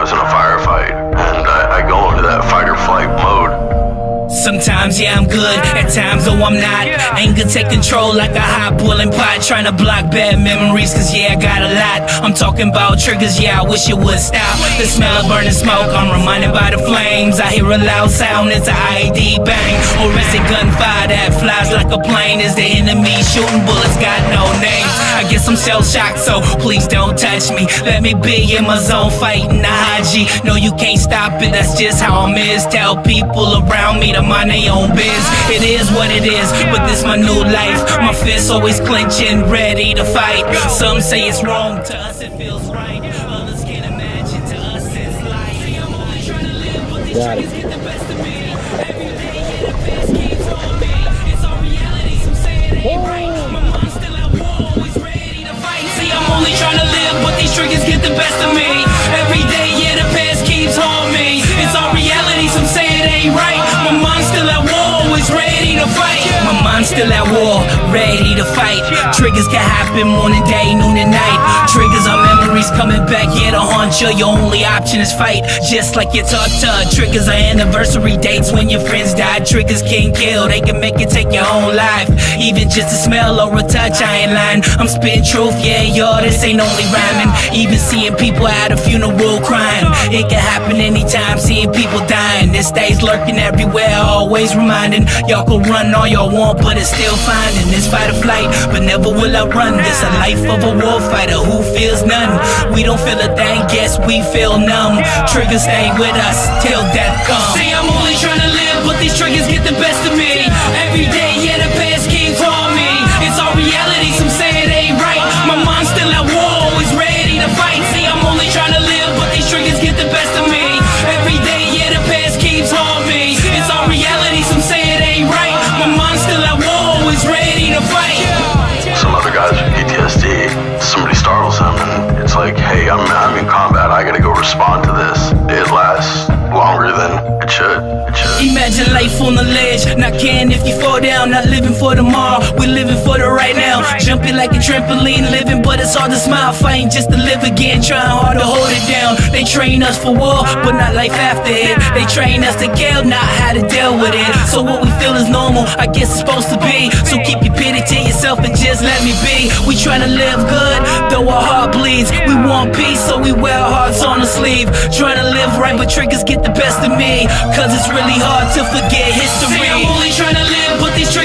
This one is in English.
was in a firefight, and I go into that fight or flight mode. Sometimes, yeah, I'm good, at times, though I'm not. Anger take control like a hot boiling pot, trying to block bad memories, cause yeah, I got a lot. I'm talking about triggers, yeah, I wish it would stop. The smell of burning smoke, I'm reminded by the flames. I hear a loud sound, it's an IED bang. Or is it gunfire that flies like a plane? Is the enemy shooting bullets, got no names? I guess I'm shell-shocked, so please don't touch me. Let me be in my zone, fighting the high G. No, you can't stop it, that's just how I'm is. Tell people around me to mind their own biz. It is what it is, but this my new life. My fists always clenching, ready to fight. Some say it's wrong, to us it feels right. Others can't imagine, to us it's life. I'm only trying to live, but these triggers get the best of me. Every day, yeah, the past keeps on me. It's all reality, some say it ain't right. My mind's still at war, always ready to fight. See, I'm only trying to live, but these triggers get the best of me. Every day, yeah, the past keeps on me. It's all reality, some say it ain't right. My mind's still at war, always ready to fight. My mind's still at war, ready to fight. Triggers can happen morning, day, noon, and night. Triggers are memories coming back, yeah, to haunt you. Your only option is fight, just like you're taught to. Triggers are anniversary dates when your friends died. Triggers can kill, they can make you take your own life. Even just a smell or a touch, I ain't lying. I'm spitting truth, yeah, y'all, this ain't only rhyming. Even seeing people at a funeral crying, it can happen anytime, seeing people dying. This day's lurking everywhere, always reminding. Y'all can run all y'all want, but it's still finding. This fight or flight, but never will I run. This a life of a war fighter who feels none. We don't feel a thing, guess we feel numb. Triggers stay with us till death comes. See, I'm only trying to live, but these triggers get the best of me. Every day, yeah, the past keeps on me. It's all reality, some say it ain't right. My mind's still at war, always ready to fight. See, I'm only trying to live, but these triggers get the best of me. Every day, yeah, the past keeps on me. It's all reality, some say it ain't right. My mind's still at war, always ready to fight. Some other guys with PTSD, somebody startles them, and it's like, hey, I'm in combat, I gotta go respond to this. It lasts longer than it should. Imagine life on the ledge, not caring if you fall down. Not living for tomorrow, we living for the right now. Jumping like a trampoline, living, but it's hard to smile. Fighting just to live again, trying hard to hold it down. They train us for war, but not life after it. They train us to kill, not how to deal with it. So what we feel is normal, I guess it's supposed to be. So keep your pity to yourself and just let me be. We trying to live good, though our heart bleeds. We want peace, so we wear our hearts on the sleeve. Trying to live right, but triggers get the best of me, cause it's really hard to forget history. See, I'm only trying to live, but these triggers